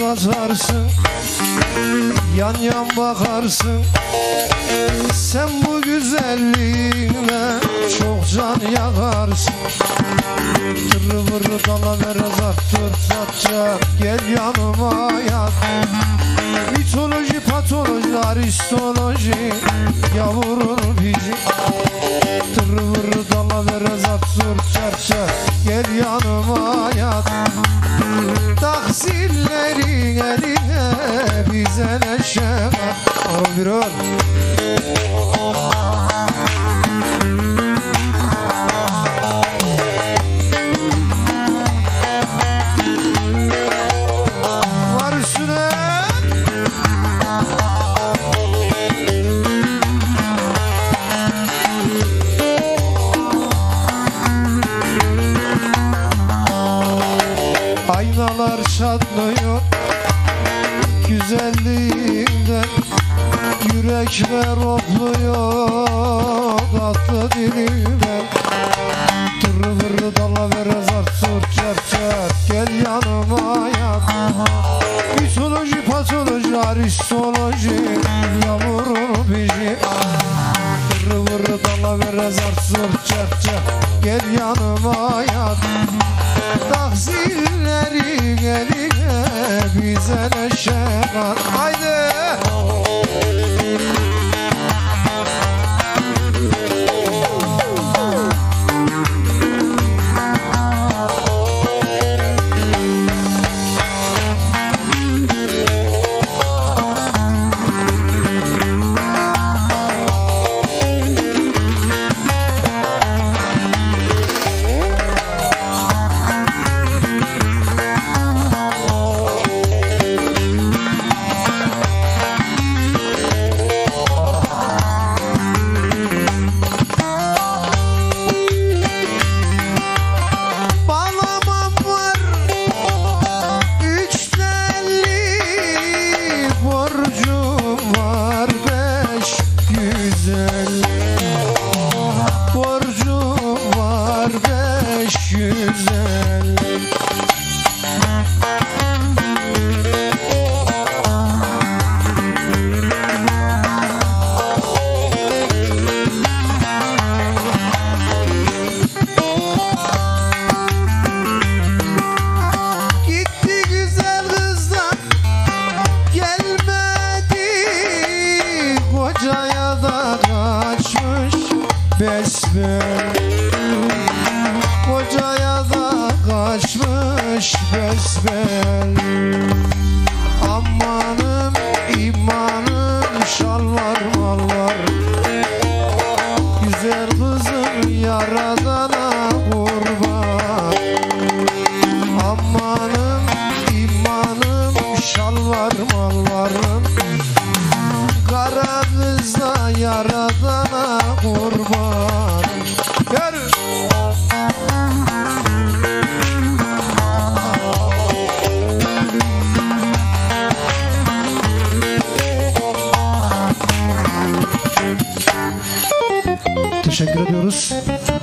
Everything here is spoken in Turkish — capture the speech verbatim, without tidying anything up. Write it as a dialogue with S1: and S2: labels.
S1: kazarsın, yan yan bakarsın. Sen bu güzelliğinle çok can yakarsın. Tırı vırı dalavere zarttır zatça, gel yanıma yat. Mitoloji, patoloji, aristoloji, yavurun bici. Tırı vırı dalavere zarttır zatça, gel yanıma yat. Taksirlerin eline bize neşe kat. Arul bir öl. Var üstüne. Aynalar çatlıyor güzelliğinden, yürekler hopluyor tatlı dilinden. Tırı vırı dalavere zart zurt çart çart, gel yanıma yat. Mitoloji, patoloji, aristoloji, yavurun bici. Tırı vırı dalavere zart zurt çart çart, gel yanıma yat. Takzilleri eline bize neşe kat. Haydi! Besbel, kocaya da kaçmış besbel. Amanım imanım şalvar malvar, güzel kızım yaradana kurban. Amanım imanım şalvar malvarım, kara kızla yaradana kurban. Gel. Teşekkür ediyoruz.